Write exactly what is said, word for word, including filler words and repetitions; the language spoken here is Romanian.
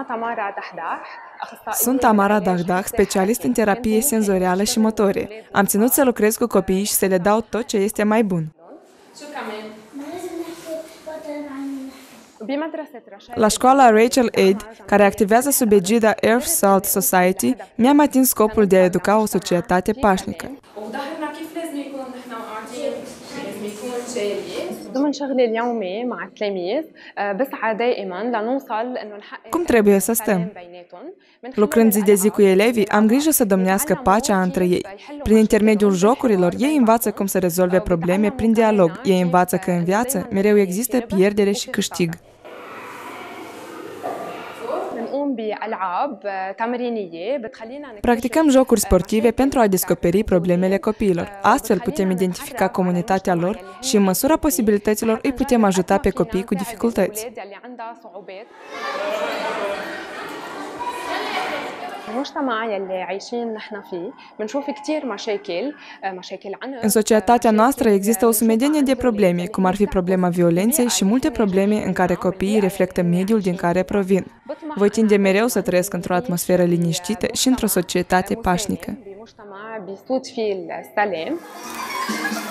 Sunt Tamara Dahdah, specialist în terapie senzorială și motorie. Am ținut să lucrez cu copiii și să le dau tot ce este mai bun. La școala Rachel Aid, care activează sub egida Earth Salt Society, mi-am atins scopul de a educa o societate pașnică. Cum trebuie să stăm? Lucrând zi de zi cu elevii, am grijă să domnească pacea între ei. Prin intermediul jocurilor, ei învață cum să rezolve probleme prin dialog. Ei învață că în viață mereu există pierdere și câștig. Practicăm jocuri sportive pentru a descoperi problemele copiilor. Astfel putem identifica comunitatea lor și, în măsura posibilităților, îi putem ajuta pe copii cu dificultăți. În societatea noastră există o sumedenie de probleme, cum ar fi problema violenței și multe probleme în care copiii reflectă mediul din care provin. Voi tinde mereu să trăiesc într-o atmosferă liniștită și într-o societate pașnică.